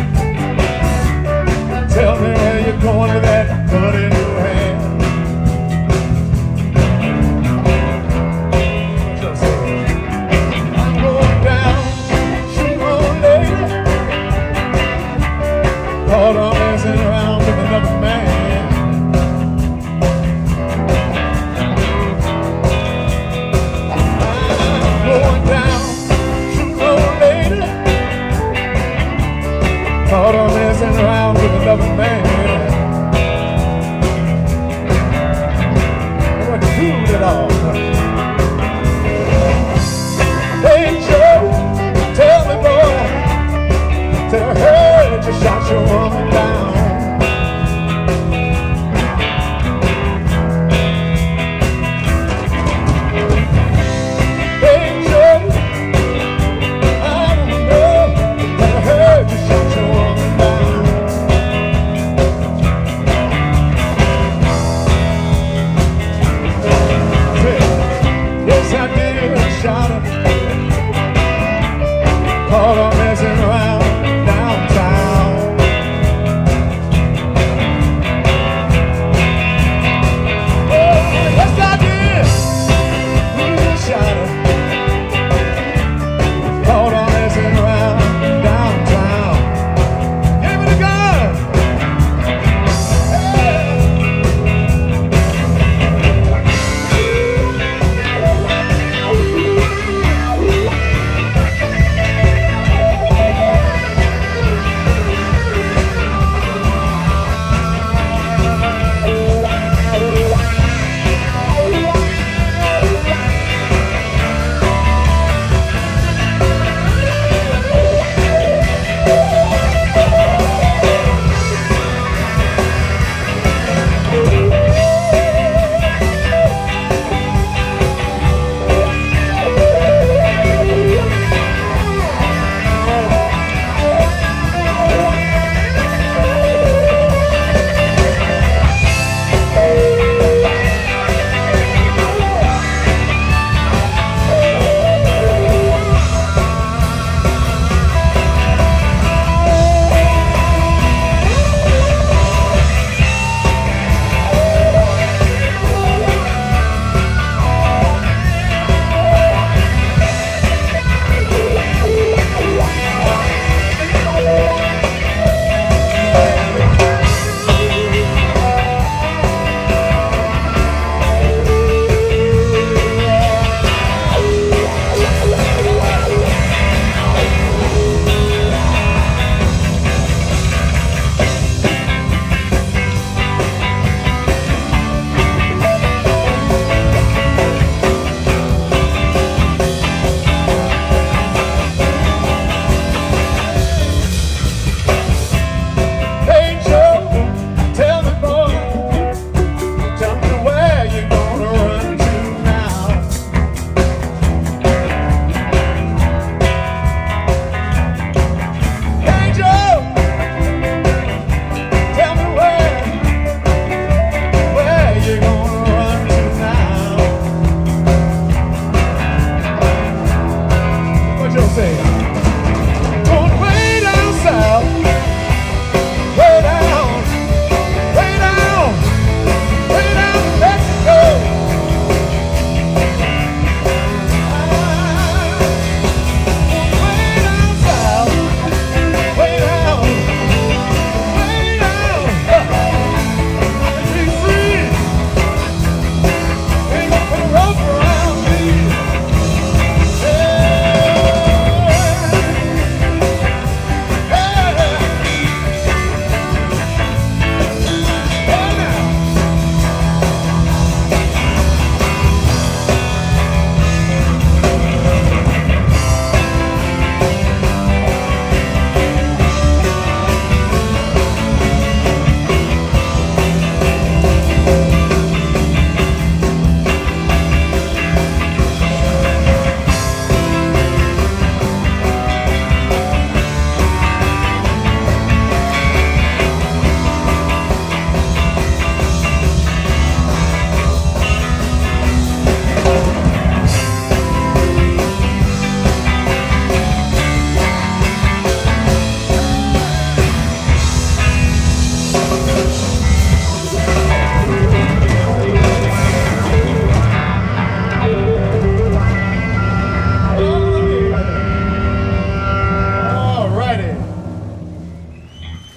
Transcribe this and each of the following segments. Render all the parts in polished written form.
Tell me where you're going with that gun in your hand. I'm going down, shoot on lady. Caught her messing around with another man. Caught her messing around with another man. What you do with it all? Hey Joe, tell me boy, tell her that you shot your woman down. Hey Joe, I don't know, but I heard you shot your woman down.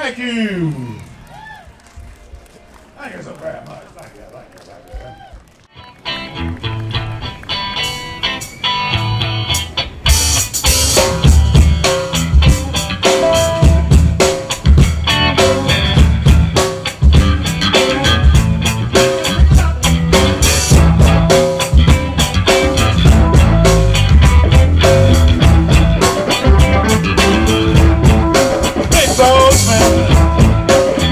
Thank you. Thank you so very much. Thank you. Thank you. Thank you. Big Boss Man.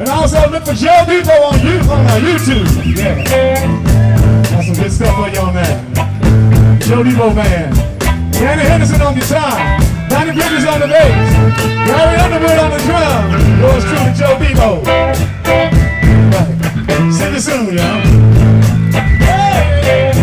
And also look for Joe Debo on YouTube. Yeah. Got some good stuff for you on that. Joe Debo Band. Danny Henderson on guitar. Donnie Bridges on the bass. Gary Underwood on the drum. Yours truly, Joe Debo. Right. See you soon, y'all. Hey!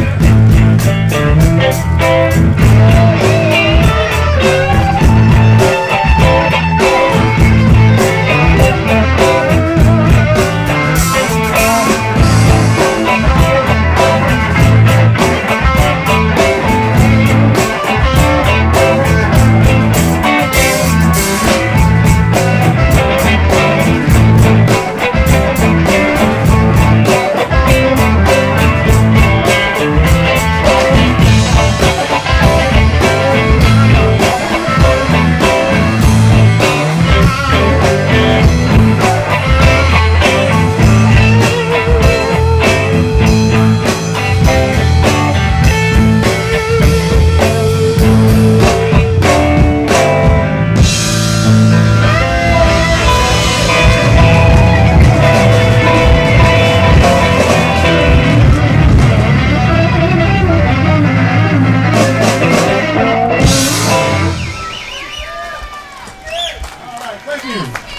Thank you.